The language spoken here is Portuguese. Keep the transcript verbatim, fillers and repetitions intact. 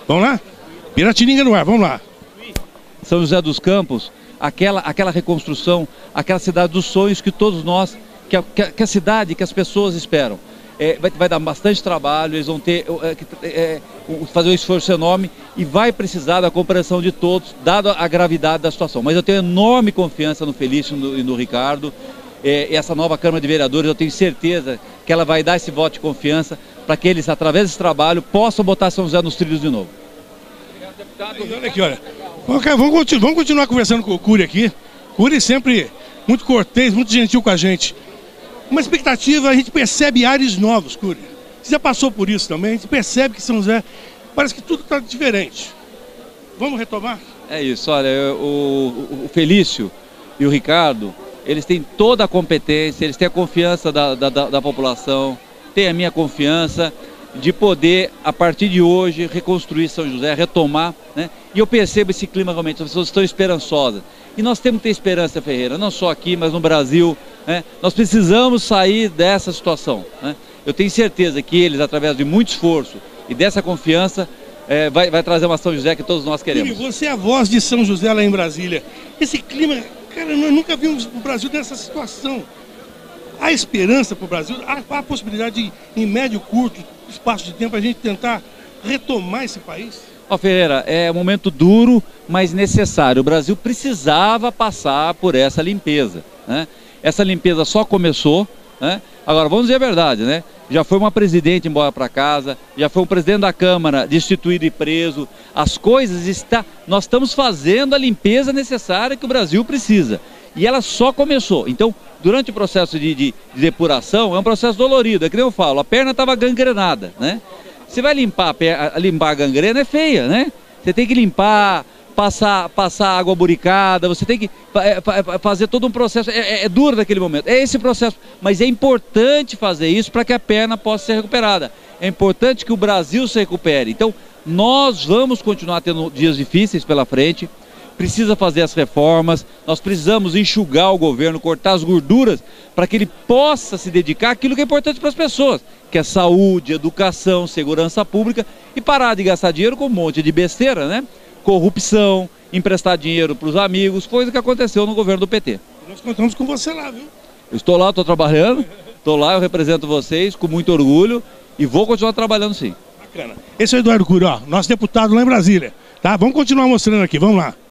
Vamos lá? Piratininga no ar, vamos lá. São José dos Campos, aquela, aquela reconstrução, aquela cidade dos sonhos que todos nós, que a, que a cidade, que as pessoas esperam. É, vai, vai dar bastante trabalho, eles vão ter, é, é, fazer um esforço enorme e vai precisar da compreensão de todos, dada a gravidade da situação. Mas eu tenho enorme confiança no Felício e no, e no Ricardo. É, essa nova Câmara de Vereadores, eu tenho certeza que ela vai dar esse voto de confiança para que eles, através desse trabalho, possam botar São José nos trilhos de novo. Obrigado, deputado. Olha aqui, olha. Vamos continuar, vamos continuar conversando com o Cury aqui. Cury sempre muito cortês, muito gentil com a gente. Uma expectativa, a gente percebe ares novos, Cury. Você já passou por isso também, a gente percebe que São José, parece que tudo está diferente. Vamos retomar? É isso, olha, o, o Felício e o Ricardo, eles têm toda a competência, eles têm a confiança da, da, da, da população, têm a minha confiança de poder, a partir de hoje, reconstruir São José, retomar, né? E eu percebo esse clima realmente, as pessoas estão esperançosas. E nós temos que ter esperança, Ferreira, não só aqui, mas no Brasil, né? Nós precisamos sair dessa situação, né? Eu tenho certeza que eles, através de muito esforço e dessa confiança, é, vai, vai trazer uma São José que todos nós queremos. Você é a voz de São José lá em Brasília. Esse clima, cara, nós nunca vimos o Brasil nessa situação. Há esperança para o Brasil, há, há a possibilidade de, em médio, curto espaço de tempo, a gente tentar retomar esse país? Ó, Ferreira, é um momento duro, mas necessário. O Brasil precisava passar por essa limpeza, né? Essa limpeza só começou, né? Agora, vamos dizer a verdade, né? Já foi uma presidente embora para casa, já foi um presidente da Câmara destituído e preso. As coisas estão... Nós estamos fazendo a limpeza necessária que o Brasil precisa. E ela só começou. Então, durante o processo de, de, de depuração, é um processo dolorido. É que nem eu falo, a perna estava gangrenada, né? Você vai limpar a, perna, limpar a gangrena, é feia, né? Você tem que limpar, passar, passar água buricada, você tem que é, fazer todo um processo. É, é, é duro naquele momento, é esse processo. Mas é importante fazer isso para que a perna possa ser recuperada. É importante que o Brasil se recupere. Então, nós vamos continuar tendo dias difíceis pela frente. Precisa fazer as reformas, nós precisamos enxugar o governo, cortar as gorduras para que ele possa se dedicar àquilo que é importante para as pessoas, que é saúde, educação, segurança pública, e parar de gastar dinheiro com um monte de besteira, né? Corrupção, emprestar dinheiro para os amigos, coisa que aconteceu no governo do P T. Nós contamos com você lá, viu? Eu estou lá, estou trabalhando, estou lá, eu represento vocês com muito orgulho e vou continuar trabalhando sim. Bacana. Esse é o Eduardo Cury, ó, nosso deputado lá em Brasília, tá? Vamos continuar mostrando aqui, vamos lá.